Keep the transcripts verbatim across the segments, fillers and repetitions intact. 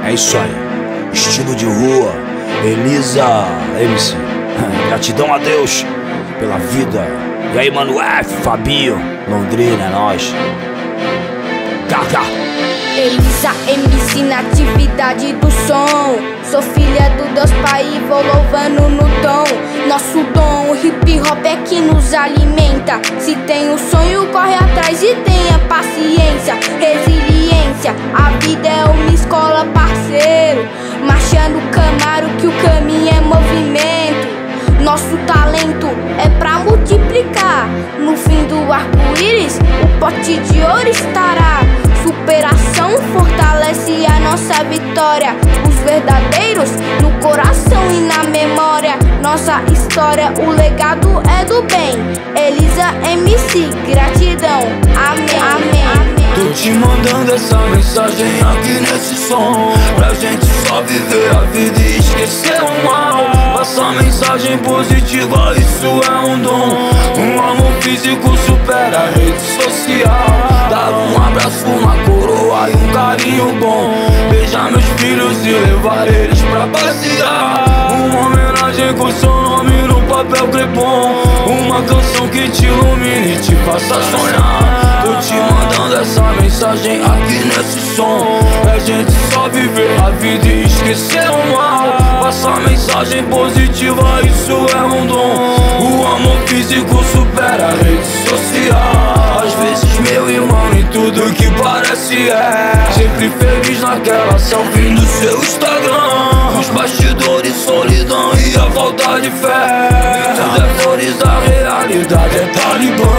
É isso aí, estilo de rua, Elisa M C. Gratidão a Deus pela vida. E aí, mano, F, Fabinho, Londrina, é nóis. Gaga. Elisa M C na atividade do som. Sou filha do Deus Pai e vou louvando no tom. Nosso dom, o hip hop é que nos alimenta. Se tem um sonho, corre atrás e tenha paciência, resiliência. A vida é uma escola, parceiro. Marchando Camaro que o caminho é movimento. Nosso talento é pra multiplicar. No fim do arco-íris, o pote de ouro estará. Superação fortalece a nossa vitória. Os verdadeiros no coração e na memória. Nossa história, o legado é do bem. Elisa M C, gratidão, amém, amém, amém. Tô te mandando essa mensagem aqui nesse som, pra gente só viver a vida e esquecer o mal. Essa mensagem positiva, isso é um dom. Um amor físico supera a rede social. Dar um abraço, uma coroa e um carinho bom. Beijar meus filhos e levar eles pra passear. Uma homenagem com seu nome no papel crepom. Uma canção que te ilumine e te faça sonhar. Tô te mandando essa mensagem aqui nesse som, pra gente só viver a vida e esquecer o mal. Passa mensagem positiva, isso é um dom. O amor físico supera a rede social. Às vezes, meu irmão, em tudo que parece é sempre feliz naquela selfie do seu Instagram. Os bastidores, solidão e a falta de fé. Nem tudo é flores, a realidade é talibã.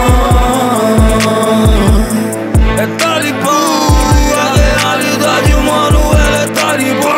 É talibã, a realidade, mano, ela é talibã.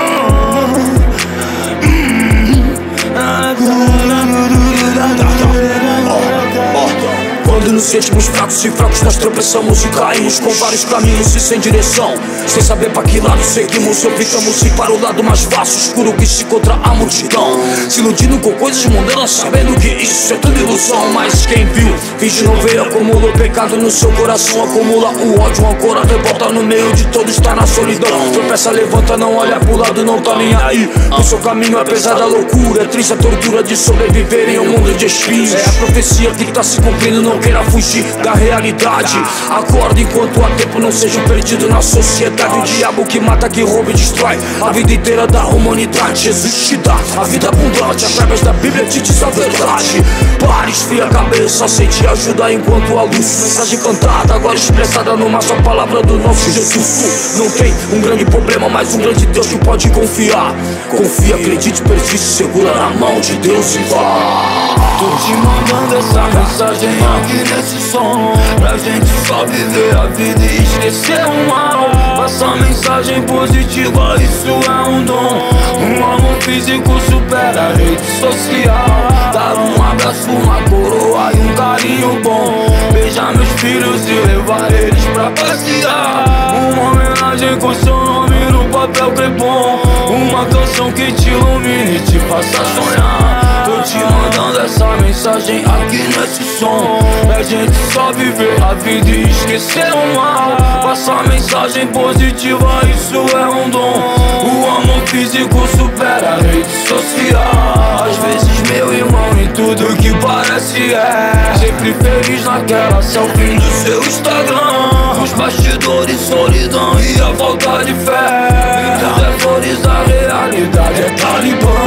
Quando nos sentimos fracos e fracos nós tropeçamos e caímos com vários caminhos e sem direção, sem saber pra que lado seguimos, optamos ir para o lado mais fácil, escuro que se encontra a multidão, se iludindo com coisas mundanas, sabendo que isso é tudo ilusão. Mas quem viu, finge não ver, acumula o pecado no seu coração, acumula o ódio, rancor, a revolta no meio de todos, está na solidão. Tropeça, levanta, não olha pro lado, não tá nem aí. O seu caminho é pesada, loucura, é triste a tortura de sobreviver em um mundo de espinhos. É a profecia que tá se cumprindo, não queira fugir da realidade. Acorda enquanto há tempo, não seja perdido na sociedade. O diabo que mata, que rouba e destrói a vida inteira da humanidade. Jesus te dá a vida abundante, através da Bíblia te diz a verdade. Pare, esfria a cabeça, aceite ajuda enquanto a luz. Mensagem cantada, agora expressada numa só palavra do nosso Jesus. Não tem um grande problema, mas um grande Deus que pode confiar. Confia, acredite, persiste, segura na mão de Deus e vá. Tô te mandando essa mensagem aqui nesse som, pra gente só viver a vida e esquecer o mal. Passa mensagem positiva, isso é um dom. Um amor físico supera a rede social. Dar um abraço, uma coroa e um carinho bom. Beijar meus filhos e levar eles pra passear. Uma homenagem com seu nome no papel crepom. Uma canção que te ilumine e te faça sonhar. Tô te mandando essa mensagem aqui nesse som, pra gente só viver a vida e esquecer o mal. Passa mensagem positiva, isso é um dom. O amor físico supera a rede social. Às vezes, meu irmão, em tudo que parece é sempre feliz naquela selfie do seu Instagram. Os bastidores, solidão e a falta de fé. Nem tudo é flores, a realidade é talibã.